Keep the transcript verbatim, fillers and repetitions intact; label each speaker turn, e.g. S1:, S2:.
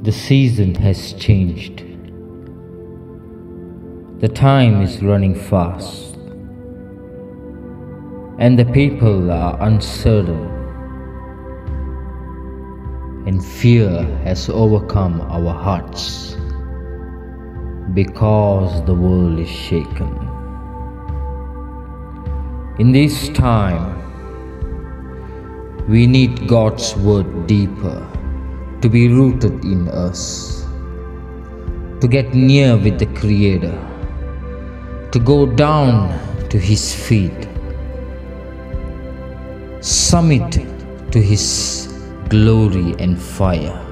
S1: The season has changed. The time is running fast, and the people are uncertain, and fear has overcome our hearts because the world is shaken. In this time, we need God's word deeper to be rooted in us, to get near with the Creator, to go down to His feet, submit to His glory and fire.